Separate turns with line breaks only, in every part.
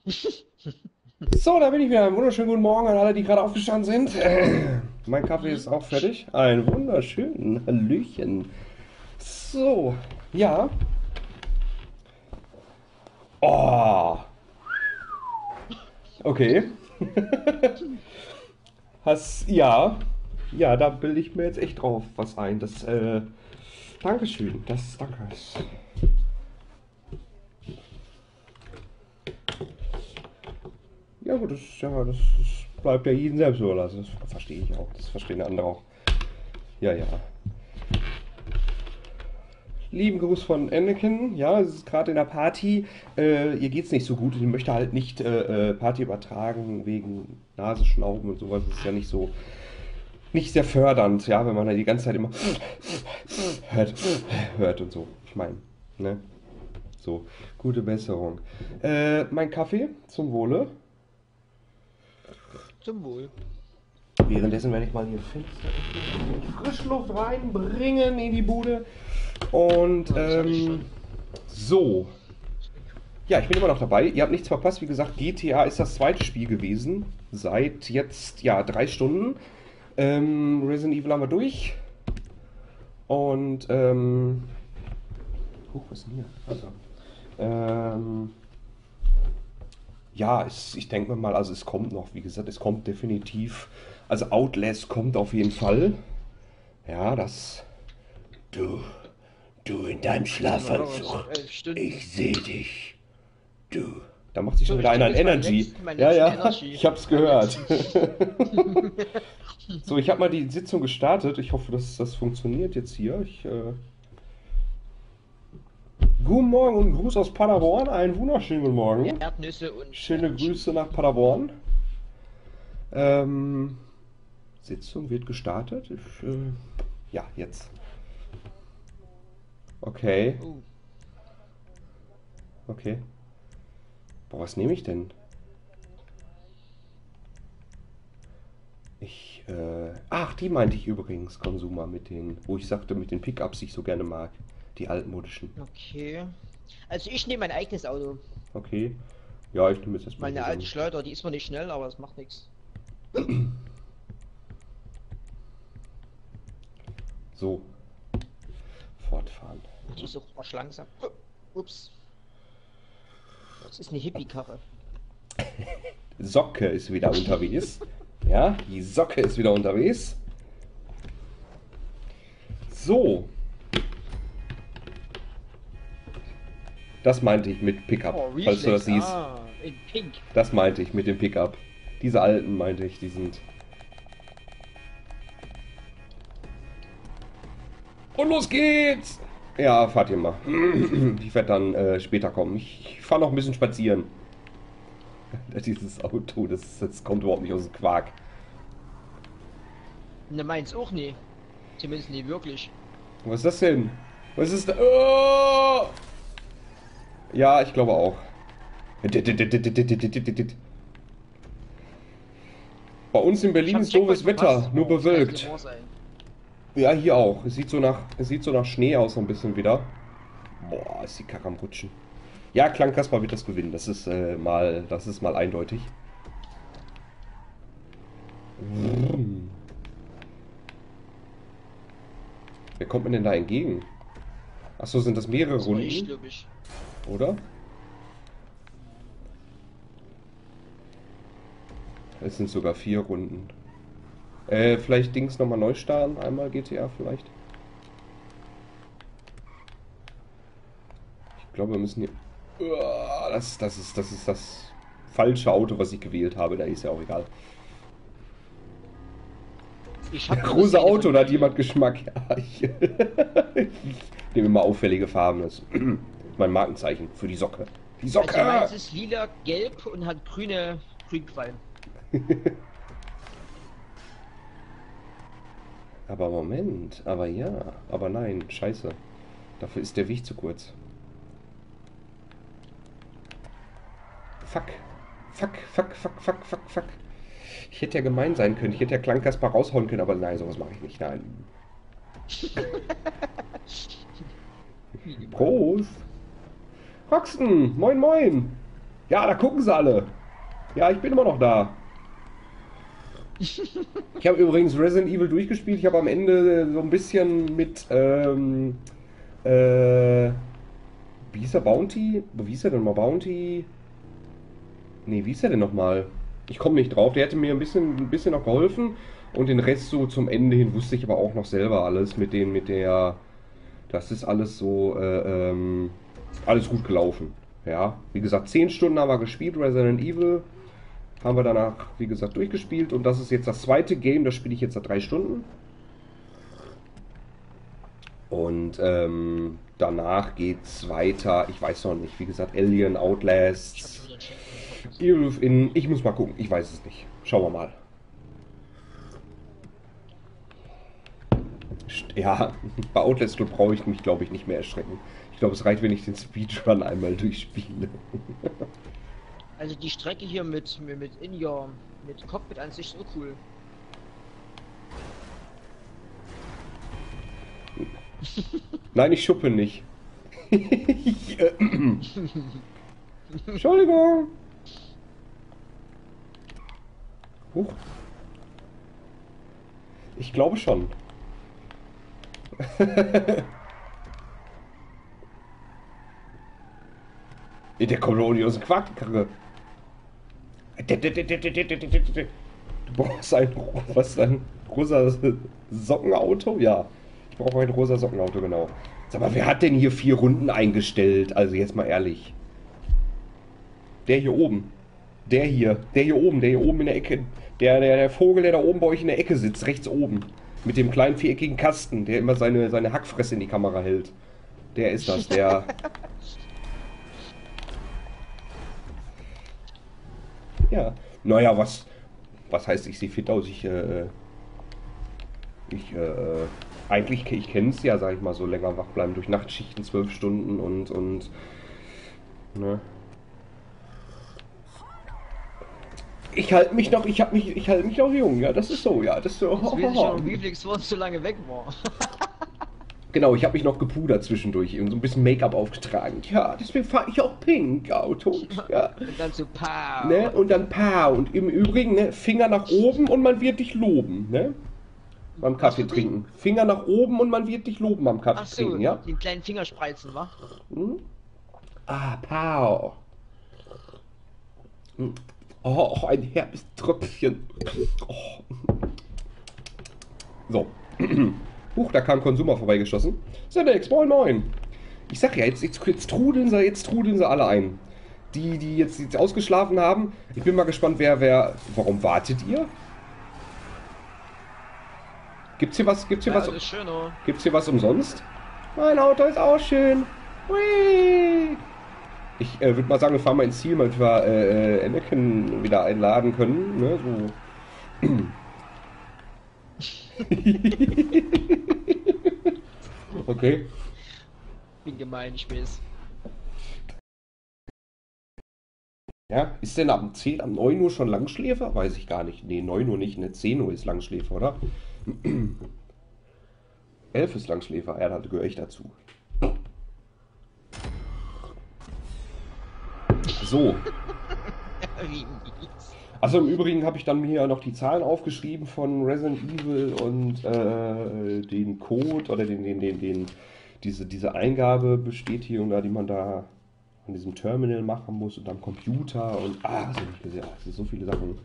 So, da bin ich wieder. Einen wunderschönen guten Morgen an alle, die gerade aufgestanden sind. Mein Kaffee ist auch fertig. Ein wunderschönen Hallöchen. So, ja. Oh, okay. Ja. Ja, da bilde ich mir jetzt echt drauf was ein. Dankeschön. Danke. Ja gut, das bleibt ja jedem selbst überlassen. Das verstehe ich auch. Das verstehen andere auch. Ja, ja. Lieben Gruß von Anakin. Ja, es ist gerade in der Party. Ihr geht's nicht so gut. Ich möchte halt nicht Party übertragen wegen Nasenschnauben und sowas. Das ist ja nicht sehr fördernd, ja, wenn man da die ganze Zeit immer hört, hört und so. Ich meine, ne? So, gute Besserung. Mein Kaffee zum Wohle.
Zum Wohl.
Währenddessen werde ich mal hier Fenster öffnen, Frischluft reinbringen in die Bude. Und
Ja, das hatte ich schon.
so. Ja, ich bin immer noch dabei. Ihr habt nichts verpasst. Wie gesagt, GTA ist das zweite Spiel gewesen. Seit jetzt, ja, 3 Stunden. Resident Evil haben wir durch. Und, was ist denn hier? Also, ähm, ja, ich denke mir mal, also es kommt noch, wie gesagt, es kommt definitiv. Also Outlast kommt auf jeden Fall. Ja, das. Du, du in deinem
Jetzt sind wir raus.
Schlafanzug.
11 Stunden.
Ich sehe dich. Du. Da macht sich
So,
schon
ich
wieder einer
trinke
an
jetzt
Energy.
meinen
Ja,
letzten
ja,
Energy.
ich hab's
Meinen
gehört.
letzten.
So, ich habe mal die Sitzung gestartet. Ich hoffe, dass das funktioniert jetzt hier. Guten Morgen und Gruß aus Paderborn. Einen wunderschönen guten Morgen.
Erdnüsse und
Schöne
Erdnüsse.
Grüße nach Paderborn. Ähm, Sitzung wird gestartet. Ja, jetzt. Okay,
Oh,
okay. Boah, was nehme ich denn? Ach, die meinte ich übrigens, Consumer, wo ich sagte, mit den Pickups, die ich so gerne mag. Die altmodischen.
okay. Also ich nehme mein eigenes Auto.
Okay. Ja, ich nehme jetzt erstmal hier
Meine
so
alte
ein.
Schleuder, die ist zwar nicht schnell, aber das macht nichts.
So, fortfahren.
Die ist auch arsch langsam. Ups. Das ist eine Hippie-Karre.
Socke ist wieder unterwegs. Ja, die Socke ist wieder unterwegs. So, das meinte ich mit Pickup,
Oh,
falls du das
Reflex.
siehst.
Ah, in Pink.
Das meinte ich mit dem Pickup. Diese alten meinte ich, die sind. Und los geht's! Ja, fahrt ihr mal. Ich werde dann später kommen. Ich fahre noch ein bisschen spazieren. Dieses Auto, das kommt überhaupt nicht aus dem Quark.
Ne, meins auch nie. Zumindest nie wirklich.
Was ist das denn? Was ist da? Oh! Ja, ich glaube auch. Bei uns in
Ich
Berlin
habe
ist
Checkpoint
doofes
verpasst.
Wetter, nur
Oh, das kann jetzt nicht
bewölkt.
wahr sein.
Ja, hier auch. Es sieht so nach Schnee aus, so ein bisschen wieder. Boah, ist die Karre am Rutschen. Ja, Klangkasper wird das gewinnen. Das ist mal eindeutig. Wer kommt mir denn da entgegen? Achso, sind das mehrere
Das war ich,
Runden,
glaube ich.
oder? Es sind sogar 4 Runden. Vielleicht Dings nochmal neu starten. Einmal GTA vielleicht. Ich glaube, wir müssen hier. Uah, das ist das falsche Auto, was ich gewählt habe. Da ist ja auch egal.
Ich habe nur
Große
Szene
Auto,
von
da hat
Video.
jemand Geschmack. Ja, ich nehme immer auffällige Farben. Das ist mein Markenzeichen für die Socke. Die
Also
Socke!
meins ist lila, gelb und hat Grünqualm.
Aber Moment, aber ja, aber nein, scheiße. Dafür ist der Weg zu kurz. Fuck. Fuck. Ich hätte ja gemein sein können. Ich hätte ja Klangkasper raushauen können, aber nein, sowas mache ich nicht. Nein.
Minimal.
Prost! Roxton, moin moin! Ja, da gucken sie alle. Ja, ich bin immer noch da. Ich habe übrigens Resident Evil durchgespielt. Ich habe am Ende so ein bisschen mit, äh, wie hieß der Bounty? Wie hieß der denn mal Bounty? Nee, wie hieß der denn nochmal? Ich komme nicht drauf. Der hätte mir ein bisschen noch geholfen. Und den Rest so zum Ende hin wusste ich aber auch noch selber alles mit der. Das ist alles so, alles gut gelaufen. Ja, wie gesagt, 10 Stunden haben wir gespielt, Resident Evil. Haben wir danach, wie gesagt, durchgespielt. Und das ist jetzt das zweite Game, das spiele ich jetzt seit 3 Stunden. Und danach geht's weiter. Ich weiß noch nicht. Wie gesagt, Alien,
Ich hab schon
Outlast,
wieder einen Chat gefunden.
Evil Within. Ich muss mal gucken. Ich weiß es nicht. Schauen wir mal. Ja, bei Outlast brauche ich mich, glaube ich, nicht mehr erschrecken. Ich glaube, es reicht, wenn ich den Speedrun einmal durchspiele.
Also die Strecke hier mit In-Your, mit Cockpit an sich so cool.
Nein, ich schuppe nicht. Entschuldigung. Huch. Ich glaube schon. Der kommt doch nicht aus dem Quark-Karre. Du brauchst ein, was ist ein rosa Sockenauto? Ja, ich brauche ein rosa Sockenauto, genau. Sag mal, wer hat denn hier 4 Runden eingestellt? Also jetzt mal ehrlich. Der hier oben. Der hier oben in der Ecke. Der Vogel, der da oben bei euch in der Ecke sitzt, rechts oben. Mit dem kleinen viereckigen Kasten, der immer seine Hackfresse in die Kamera hält. Der ist das, der. Ja. Naja, was heißt, ich sehe fit aus? Eigentlich, ich kenne es ja, sag ich mal, so länger wach bleiben durch Nachtschichten, 12 Stunden ne. Ich halte mich noch jung, ja, das ist so, ja, das ist so.
Jetzt weiß ich schon, wie Flix so lange weg war.
Genau, ich habe mich noch gepudert zwischendurch und so ein bisschen Make-up aufgetragen. Ja, deswegen fahre ich auch pink Autos, ja.
Und dann so pow.
Ne? Und dann pow. Und im Übrigen, ne, Finger nach oben und man wird dich loben, ne? Beim Kaffee trinken. Finger nach oben und man wird dich loben beim Kaffee
Ach so,
trinken, ja?
den kleinen Fingerspreizen, wa?
Hm? Ah, pow. Hm. Oh, ein herbes Tröpfchen. Oh. So. Huch, da kam Konsumer vorbeigeschossen. Sedex, moin moin. Ich sag ja, jetzt trudeln sie alle ein. Die jetzt ausgeschlafen haben. Ich bin mal gespannt, warum wartet ihr? Gibt's hier was
Das ist schön, oh.
Gibt's hier was umsonst? Mein Auto ist auch schön. Hui. Ich würde mal sagen, wir fahren mal ins Ziel, damit wir Anakin wieder einladen können. Ne? So. Okay.
Bin gemein, ich weiß.
Ja, ist denn zählt am 9 Uhr schon Langschläfer? Weiß ich gar nicht. Nee, 9 Uhr nicht, ne? 10 Uhr ist Langschläfer, oder? 11 ist Langschläfer, ja, da gehöre ich dazu. So.
Wie mies.
Also im Übrigen habe ich dann mir noch die Zahlen aufgeschrieben von Resident Evil und den Code oder diese Eingabebestätigung da, die man da an diesem Terminal machen muss und am Computer und es sind so viele Sachen.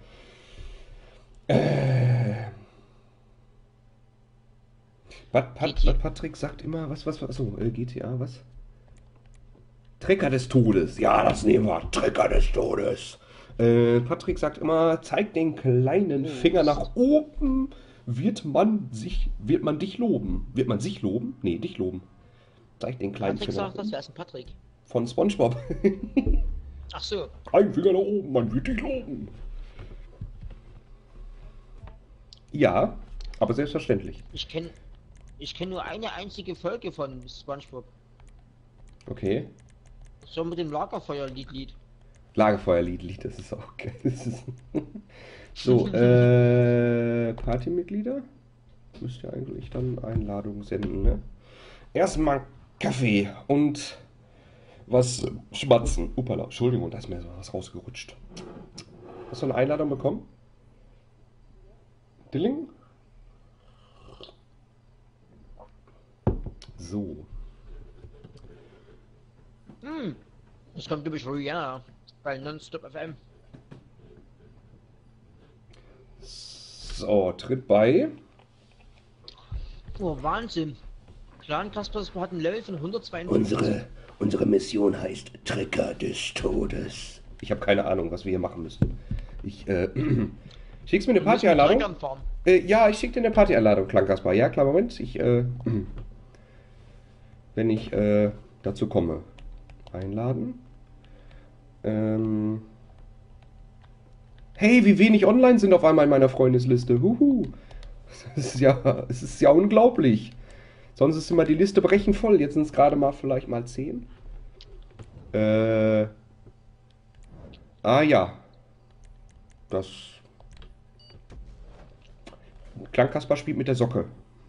Patrick sagt immer, achso, GTA, was? Trecker des Todes. Ja, das nehmen wir. Trecker des Todes. Patrick sagt immer, zeig den kleinen Finger nach oben, wird man dich loben. Wird man sich loben? Nee, dich loben. Zeig den kleinen
Patrick
Finger nach
sagt das,
oben.
wer ist ein Patrick?
Von SpongeBob.
Ach so.
Kleinen Finger nach oben, man wird dich loben. Ja, aber selbstverständlich.
Ich kenn nur eine einzige Folge von SpongeBob.
Okay.
So mit dem Lagerfeuerlied.
Lagerfeuerlied, das ist auch geil. So, Partymitglieder? Müsst ihr eigentlich dann Einladungen senden, ne? Erstmal Kaffee und was schmatzen. Upala, Entschuldigung, da ist mir so was rausgerutscht. Hast du eine Einladung bekommen? Dilling? So.
Das kommt übrigens Rihanna bei Nonstop FM.
So, tritt bei.
Oh, Wahnsinn. Clan Kaspers hat ein Level von 152.
Unsere Mission heißt Trecker des Todes. Ich habe keine Ahnung, was wir hier machen müssen. Schickst mir eine Party-Einladung? Ja, ich schicke dir eine Party-Einladung, Clan Kaspar. Ja, klar, Moment. Wenn ich dazu komme. Einladen. Hey, wie wenig online sind auf einmal in meiner Freundesliste. Huhu. Es ist ja unglaublich. Sonst ist immer die Liste brechend voll. Jetzt sind es gerade mal vielleicht mal 10. Ja. Das. Klangkasper spielt mit der Socke.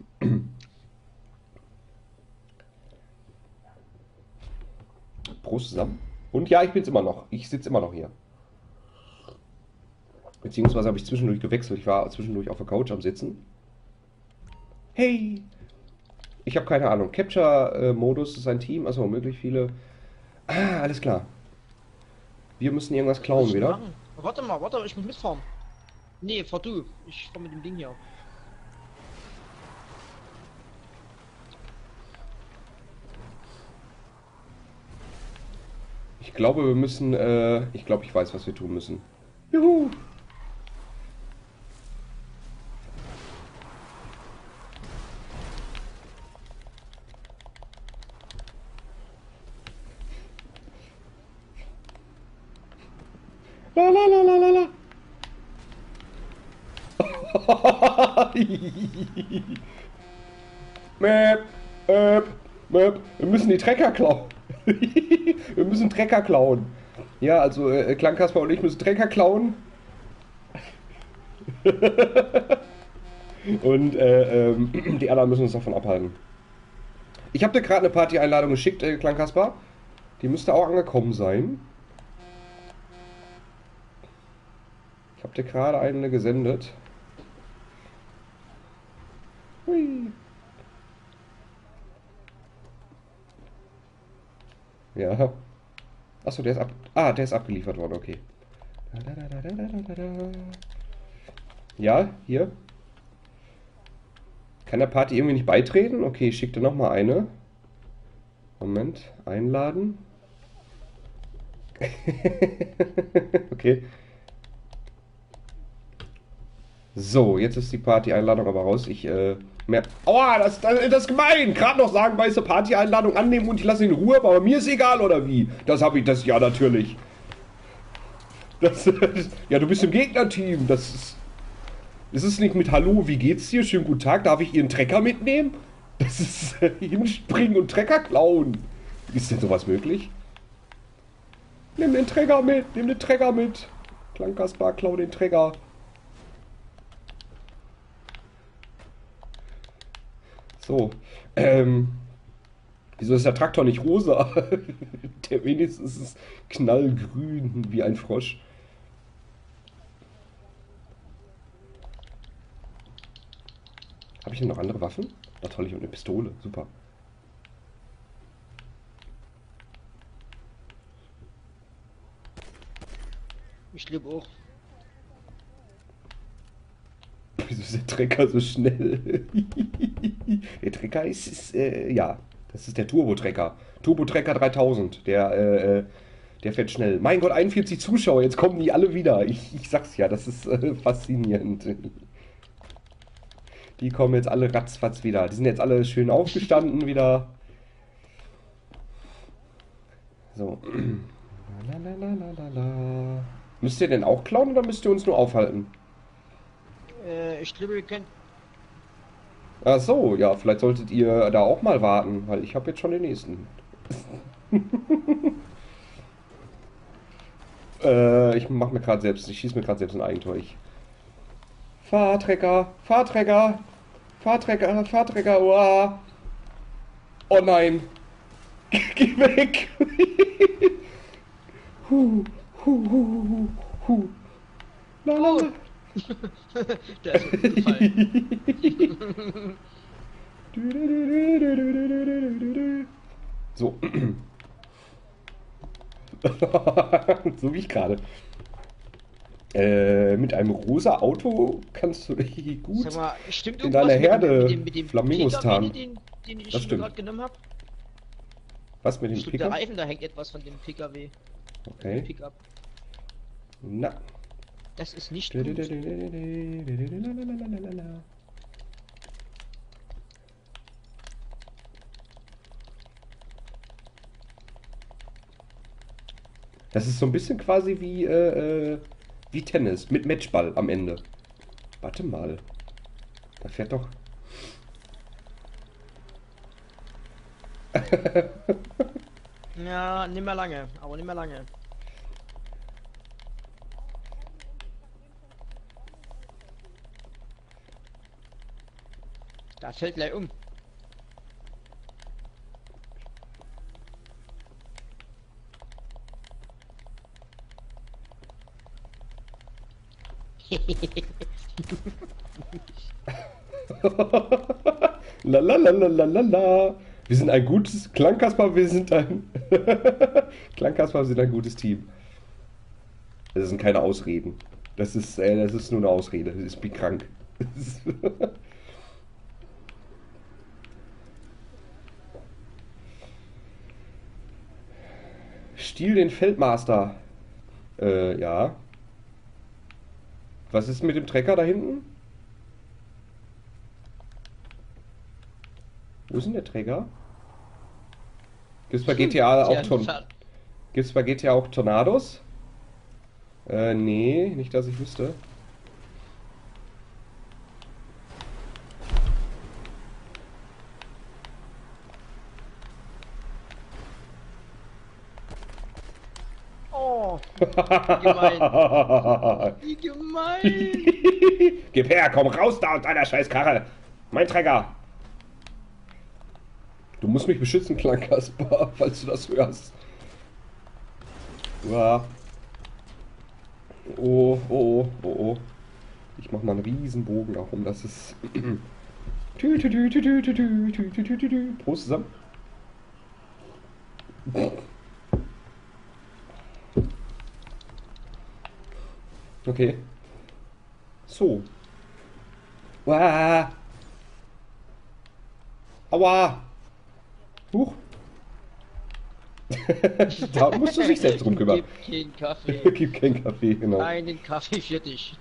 Prost zusammen. Und ja, ich bin's immer noch. Ich sitze immer noch hier. Beziehungsweise habe ich zwischendurch gewechselt. Ich war zwischendurch auf der Couch am Sitzen. Hey! Ich habe keine Ahnung. Capture-Modus ist ein Team. Also möglich viele. Ah, alles klar. Wir müssen irgendwas klauen wieder.
Machen? Warte mal, ich muss mitfahren. Nee, fahr du. Ich fahr mit dem Ding hier.
Ich glaube, wir müssen. Ich glaube, ich weiß, was wir tun müssen. Juhu! La la la la la la. Mäp, Mäp. Wir müssen die Trecker klauen. Wir müssen Trecker klauen. Ja, also Klangkasper und ich müssen Trecker klauen. Und die anderen müssen uns davon abhalten. Ich habe dir gerade eine Party-Einladung geschickt, Klangkasper. Die müsste auch angekommen sein. Ich habe dir gerade eine gesendet. Hui. Ja. Achso, der ist abgeliefert worden, okay. Ja, hier. Kann der Party irgendwie nicht beitreten? Okay, ich schicke dir nochmal eine. Moment, einladen. Okay. So, jetzt ist die Party-Einladung aber raus. Aua, das ist gemein! Gerade noch sagen, weiße Party-Einladung annehmen und ich lasse ihn in Ruhe, aber mir ist egal, oder wie? Ja, natürlich. Ja, du bist im Gegnerteam. Ist es nicht mit Hallo, wie geht's dir? Schönen guten Tag, darf ich Ihren Trecker mitnehmen? Das ist hinspringen und Trecker klauen. Ist denn sowas möglich? Nimm den Trecker mit. Klangkasper, klau den Trecker. So, wieso ist der Traktor nicht rosa? Der wenigstens ist knallgrün wie ein Frosch. Habe ich denn noch andere Waffen? Na toll, ich habe eine Pistole. Super.
Ich lebe auch.
Wieso ist der Trecker so schnell? Der Trecker ja, das ist der Turbo-Trecker. Turbo-Trecker 3000. Der fährt schnell. Mein Gott, 41 Zuschauer, jetzt kommen die alle wieder. Ich sag's ja, das ist faszinierend. Die kommen jetzt alle ratzfatz wieder. Die sind jetzt alle schön aufgestanden wieder. So. Lalalala. Müsst ihr denn auch klauen oder müsst ihr uns nur aufhalten?
Ich glaube, wir können.
Ach so, ja, vielleicht solltet ihr da auch mal warten, weil ich habe jetzt schon den nächsten. Ich schieße mir gerade selbst ein Eigentor. Fahrtrecker, uah. Oh nein. Geh weg. Hu, hu, hu, hu, hu. La, la,
Oh!
la.
Der ist mir umgefallen.
So. So wie ich gerade. Mit einem rosa Auto kannst du dich
Sag
gut
mal, stimmt
in deiner
irgendwas
Herde
mit dem
Flamingos
PKW,
tarnen.
den ich
Das
mir
stimmt.
gerade genommen habe?
Was mit dem
Ich glaube, der
Pickup?
Reifen, da hängt etwas von dem PKW. Von dem
Okay.
Pickup.
Na.
Das ist nicht gut.
Das ist so ein bisschen quasi wie Tennis mit Matchball am Ende. Warte mal. Da fährt doch.
Ja, nicht mehr lange, aber nicht mehr lange. Da fällt gleich um.
La la la la la la la. Wir sind ein gutes Klangkasper, wir sind ein Klangkasper, wir sind ein gutes Team. Das sind keine Ausreden. Das ist nur eine Ausrede. Ich bin krank. Stiehl den Feldmaster. Ja. Was ist mit dem Trecker da hinten? Wo ist denn der Trecker? Gibt's bei GTA auch Gibt's bei GTA auch Tornados? Nee, nicht, dass ich wüsste.
Oh, wie gemein. Wie gemein.
Gib her, komm raus da aus deiner Scheißkarre. Mein Trecker. Du musst mich beschützen, Klangkasper, falls du das hörst. Ja. Oh, oh, oh, oh. Ich mach mal einen riesen Bogen darum, dass es... Prost zusammen. Okay. So. Wah. Aua. Huch. Da musst du sich selbst drum kümmern.
Gib keinen Kaffee.
Gib keinen Kaffee, genau.
Keinen Kaffee für dich.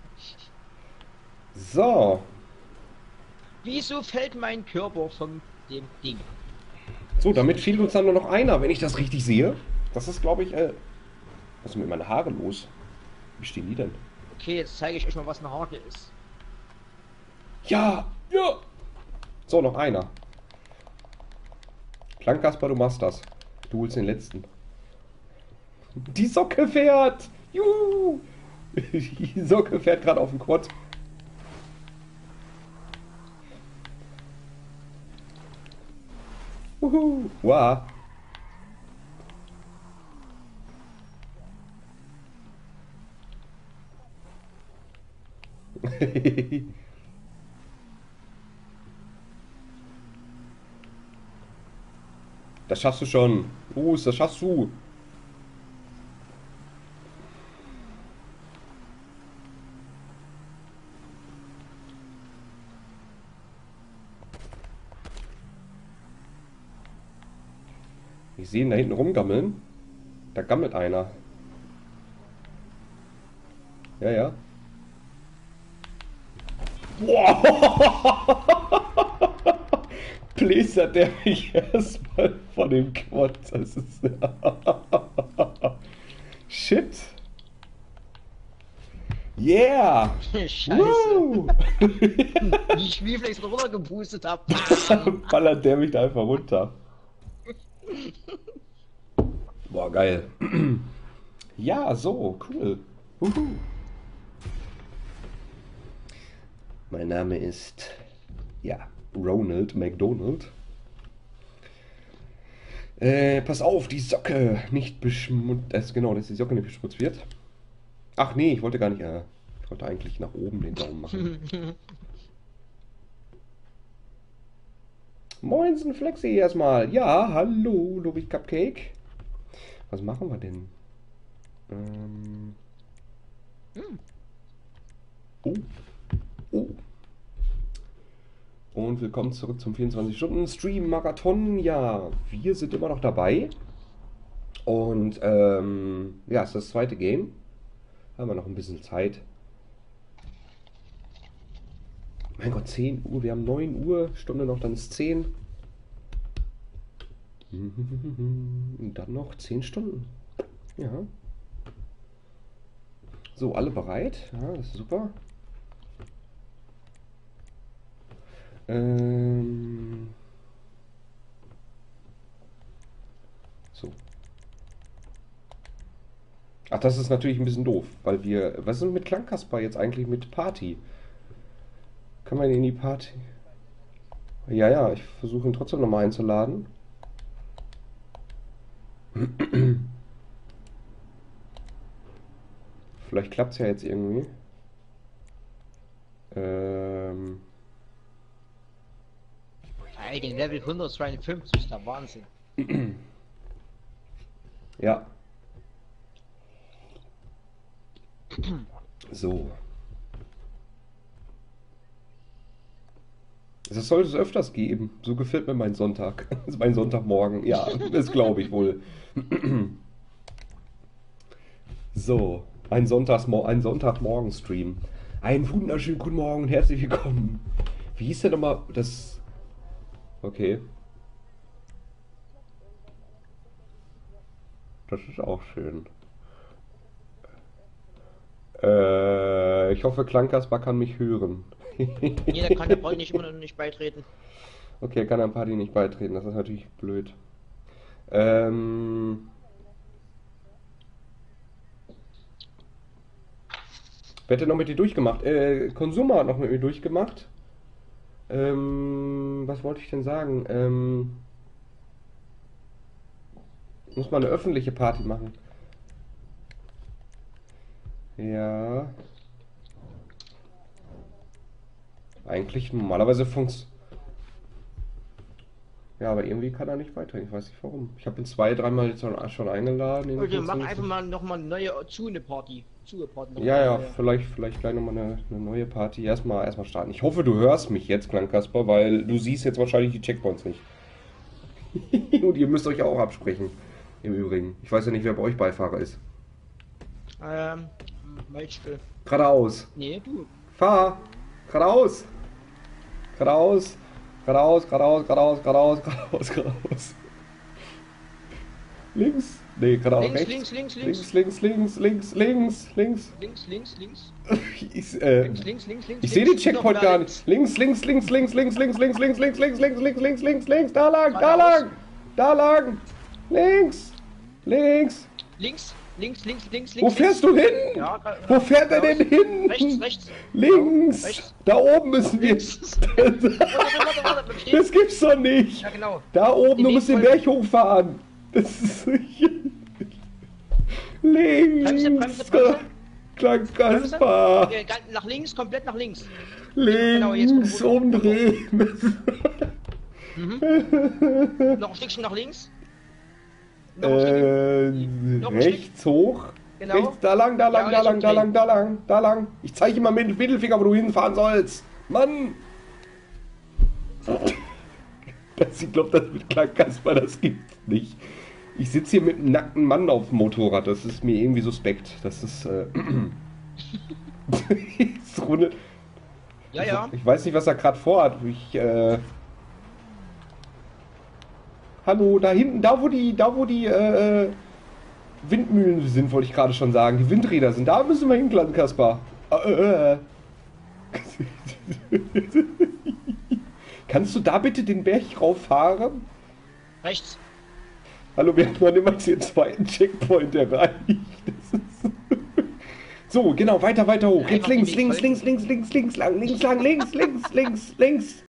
So.
Wieso fällt mein Körper von dem Ding?
So, damit fehlt uns dann nur noch einer, wenn ich das richtig sehe. Das ist, glaube ich, was ist mit meinen Haaren los? Wie stehen die denn?
Okay, jetzt zeige ich euch mal, was eine Hake ist.
Ja! Ja! So, noch einer. Klangkasper, du machst das. Du holst den letzten. Die Socke fährt! Juhu! Die Socke fährt gerade auf dem Quad. Juhu! Wow! Das schaffst du schon. Das schaffst du. Ich sehe ihn da hinten rumgammeln. Da gammelt einer. Ja, ja. Wow! Bläsert der mich erstmal von dem Quad. Das ist. Shit. Yeah!
Scheiße.
Woo!
Wie ich wie vielleicht runtergepustet hab.
Ballert der mich da einfach runter. Boah, geil. Ja, so, cool. Huhu. Mein Name ist, ja, Ronald McDonald. Pass auf, die Socke nicht beschmutzt. Genau, dass die Socke nicht beschmutzt wird. Ach nee, ich wollte gar nicht. Ich wollte eigentlich nach oben den Daumen machen. Moinsen Flexi erstmal. Ja, hallo, Lobby Cupcake. Was machen wir denn? Oh. Oh. Und willkommen zurück zum 24-Stunden-Stream-Marathon. Ja, wir sind immer noch dabei. Und ja, es ist das zweite Game. Haben wir noch ein bisschen Zeit. Mein Gott, 10 Uhr. Wir haben 9 Uhr. Stunde noch, dann ist 10. Und dann noch 10 Stunden. Ja. So, alle bereit? Ja, das ist super. So. Ach, das ist natürlich ein bisschen doof, weil wir... Was ist denn mit Klangkasper jetzt eigentlich mit Party? Kann man ihn in die Party... Ja, ja, ich versuche ihn trotzdem nochmal einzuladen. Vielleicht klappt es ja jetzt irgendwie.
Ey, den Level 152 ist der Wahnsinn.
Ja. So. Das sollte es öfters geben. So gefällt mir mein Sonntag. Das ist mein Sonntagmorgen. Ja, das glaube ich wohl. So, ein Sonntagmorgen-Stream. Einen wunderschönen guten Morgen und herzlich willkommen. Wie hieß denn nochmal das... Okay. Das ist auch schön. Ich hoffe, Klangkasper kann mich hören.
Jeder kann der Party nicht immer noch nicht beitreten.
Okay, er kann der Party nicht beitreten, das ist natürlich blöd. Wer hat denn noch mit dir durchgemacht? Konsuma hat noch mit mir durchgemacht. Was wollte ich denn sagen? Muss man eine öffentliche Party machen? Ja. Eigentlich normalerweise funktioniert. Ja, aber irgendwie kann er nicht weiter. Ich weiß nicht warum. Ich habe ihn 2, 3 Mal jetzt schon eingeladen.
Oder wir machen einfach mal nochmal eine neue Party.
Ja, ja, vielleicht gleich nochmal eine neue Party. Erstmal starten. Ich hoffe, du hörst mich jetzt, Klangkasper, weil du siehst jetzt wahrscheinlich die Checkpoints nicht. Und ihr müsst euch auch absprechen. Im Übrigen. Ich weiß ja nicht, wer bei euch Beifahrer ist.
Malzke.
Geradeaus.
Nee, du.
Fahr! Geradeaus! Geradeaus! Geradeaus, geradeaus, geradeaus, geradeaus, geradeaus, geradeaus. Links. Nee, geradeaus.
Links,
Rechts.
links.
Links. Ich sehe den Checkpoint gar nicht. Links. Da lang. Links. Wo fährst du hin?
Ja,
Wo fährt er denn hin?
Rechts.
Links.
Rechts.
Da oben müssen wir.
Warte,
Das gibt's doch nicht.
Ja, genau.
Da oben, du
Den
musst den
Weg
Berg hochfahren. Das ist links.
Bremse.
Klangkasper.
Nach links, komplett nach links.
Links umdrehen.
Noch ein Stückchen nach links. Noch ein Stückchen. Noch ein
Rechts hoch.
Genau.
Rechts, da lang. Da lang. Ich zeige immer mit dem Mittelfinger, wo du hinfahren sollst. Mann. Ich glaube, das mit Klangkasper, das gibt's nicht. Ich sitze hier mit einem nackten Mann auf dem Motorrad. Das ist mir irgendwie suspekt. Das ist, ist Runde.
Ja.
Ich weiß nicht, was er gerade vorhat. Hallo, da hinten, da wo die Windmühlen sind, wollte ich gerade schon sagen. Die Windräder sind. Da müssen wir hin, Klangkasper. Kannst du da bitte den Berg rauffahren?
Rechts.
Hallo, wir haben noch niemals den zweiten Checkpoint erreicht. So, genau, weiter hoch. Jetzt links lang, links.